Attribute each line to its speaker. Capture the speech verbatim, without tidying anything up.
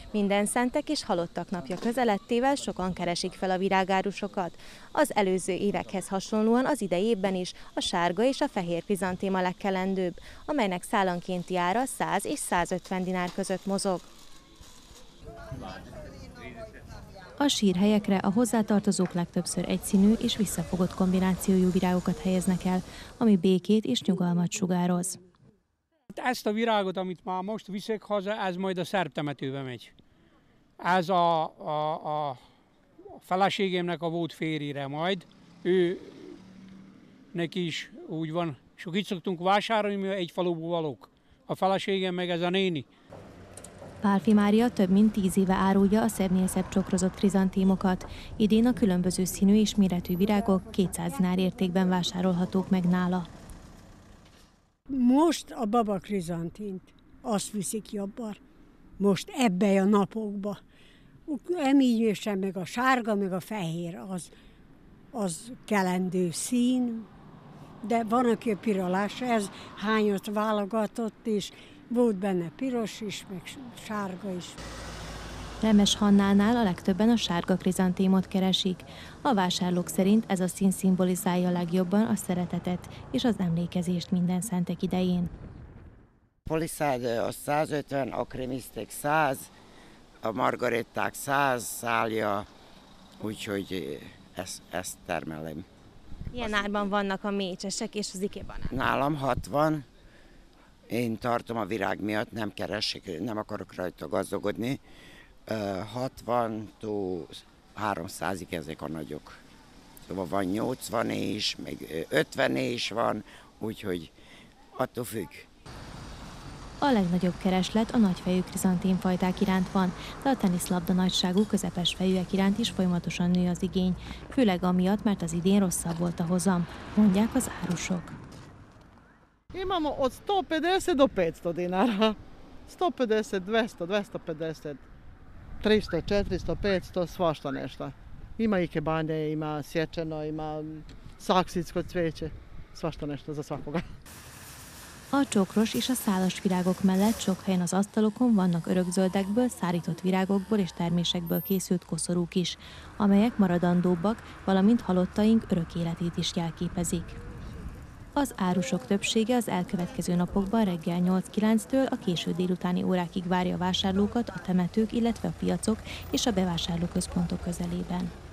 Speaker 1: Minden szentek és halottak napja közelettével sokan keresik fel a virágárusokat. Az előző évekhez hasonlóan az idei évben is a sárga és a fehér krizantém a legkelendőbb, amelynek szálankénti ára száz és százötven dinár között mozog. A sírhelyekre a hozzátartozók legtöbbször egyszínű és visszafogott kombinációjú virágokat helyeznek el, ami békét és nyugalmat sugároz.
Speaker 2: Ezt a virágot, amit már most viszek haza, ez majd a szerbtemetőbe megy. Ez a, a, a feleségemnek a volt férjére majd. Ő neki is úgy van. Sok itt szoktunk vásárolni, mi egy faluból valók. A feleségem meg ez a néni.
Speaker 1: Pálffy Mária több mint tíz éve árulja a szebbnél szebb csokrozott krizantémokat. Idén a különböző színű és méretű virágok kétszáz dinár értékben vásárolhatók meg nála.
Speaker 3: Most a baba krizantént, azt viszik jobban. Most ebbe a napokba. Emígyősen meg a sárga, meg a fehér, az, az kelendő szín. De van, aki a pirolás, ez hányat válogatott, és volt benne piros is, meg sárga is.
Speaker 1: Remes Hannánál a legtöbben a sárga krizantémot keresik. A vásárlók szerint ez a szín szimbolizálja legjobban a szeretetet és az emlékezést minden szentek idején.
Speaker 4: Poliszád a százötven, a kremisztek száz, a margaretták száz szálja, úgyhogy ezt, ezt termelem.
Speaker 1: Milyen árban vannak a mécsesek és az ikébánák?
Speaker 4: Nálam hatvan. Én tartom a virág miatt, nem keresek, nem akarok rajta gazdagodni. hatvantól háromszázig ezek a nagyok. Szóval van nyolcvan is, meg ötven is van, úgyhogy attól függ.
Speaker 1: A legnagyobb kereslet a nagyfejű krizantémfajták iránt van, de a teniszlabda nagyságú közepes fejűek iránt is folyamatosan nő az igény, főleg amiatt, mert az idén rosszabb volt a hozam, mondják az árusok.
Speaker 5: Imamo od sto pedeset do petsto dinara. sto pedeset, dvesta, dvesta pedeset, tristo, četiristo, petsto, svašta nešto. Ima ikebane, ima sječeno, ima saksicko cveće, svašta nešto za svakoga.
Speaker 1: A csokros és a szálas virágok mellett sok helyen az asztalokon vannak örökzöldekből, szárított virágokból és termésekből készült koszorúk is, amelyek maradandóbbak, valamint halottaink örök életét is jelképezik. Az árusok többsége az elkövetkező napokban reggel nyolc-kilenctől a késő délutáni órákig várja a vásárlókat a temetők, illetve a piacok és a bevásárlóközpontok közelében.